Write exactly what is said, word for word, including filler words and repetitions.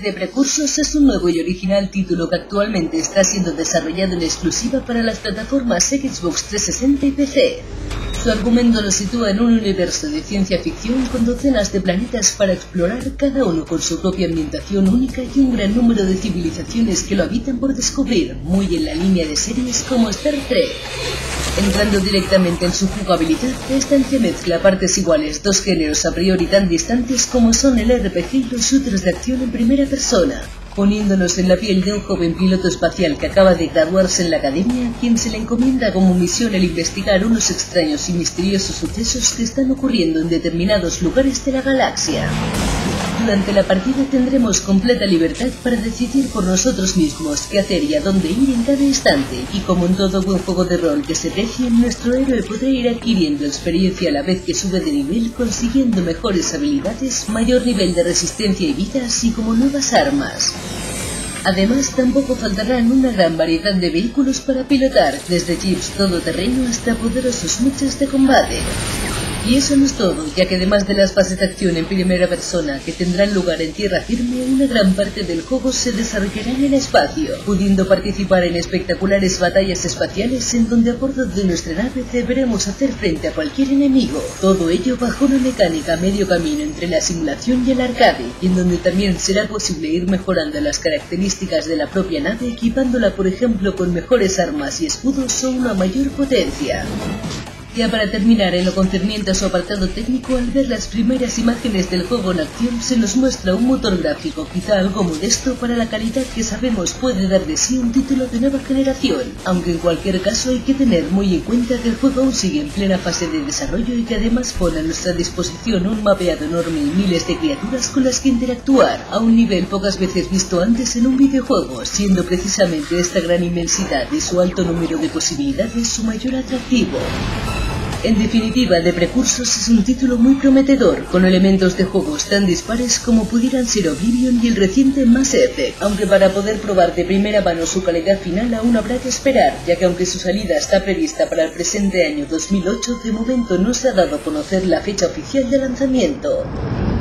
The Precursors es un nuevo y original título que actualmente está siendo desarrollado en exclusiva para las plataformas Xbox trescientos sesenta y P C. Su argumento lo sitúa en un universo de ciencia ficción con docenas de planetas para explorar, cada uno con su propia ambientación única y un gran número de civilizaciones que lo habitan por descubrir, muy en la línea de series como Star Trek. Entrando directamente en su jugabilidad, esta entremezcla partes iguales dos géneros a priori tan distantes como son el R P G y los shooters de acción en primera persona, poniéndonos en la piel de un joven piloto espacial que acaba de graduarse en la academia, a quien se le encomienda como misión el investigar unos extraños y misteriosos sucesos que están ocurriendo en determinados lugares de la galaxia. Durante la partida tendremos completa libertad para decidir por nosotros mismos qué hacer y a dónde ir en cada instante, y como en todo buen juego de rol que se precie, nuestro héroe podrá ir adquiriendo experiencia a la vez que sube de nivel, consiguiendo mejores habilidades, mayor nivel de resistencia y vida, así como nuevas armas. Además, tampoco faltarán una gran variedad de vehículos para pilotar, desde jeeps todoterreno hasta poderosos mechas de combate. Y eso no es todo, ya que además de las fases de acción en primera persona que tendrán lugar en tierra firme, una gran parte del juego se desarrollará en el espacio, pudiendo participar en espectaculares batallas espaciales en donde a bordo de nuestra nave deberemos hacer frente a cualquier enemigo. Todo ello bajo una mecánica a medio camino entre la simulación y el arcade, y en donde también será posible ir mejorando las características de la propia nave, equipándola por ejemplo con mejores armas y escudos o una mayor potencia. Ya para terminar, en lo concerniente a su apartado técnico, al ver las primeras imágenes del juego en acción, se nos muestra un motor gráfico quizá algo modesto para la calidad que sabemos puede dar de sí un título de nueva generación, aunque en cualquier caso hay que tener muy en cuenta que el juego aún sigue en plena fase de desarrollo y que además pone a nuestra disposición un mapeado enorme y miles de criaturas con las que interactuar, a un nivel pocas veces visto antes en un videojuego, siendo precisamente esta gran inmensidad y su alto número de posibilidades su mayor atractivo. En definitiva, The Precursors es un título muy prometedor, con elementos de juegos tan dispares como pudieran ser Oblivion y el reciente Mass Effect, aunque para poder probar de primera mano su calidad final aún habrá que esperar, ya que aunque su salida está prevista para el presente año dos mil ocho, de momento no se ha dado a conocer la fecha oficial de lanzamiento.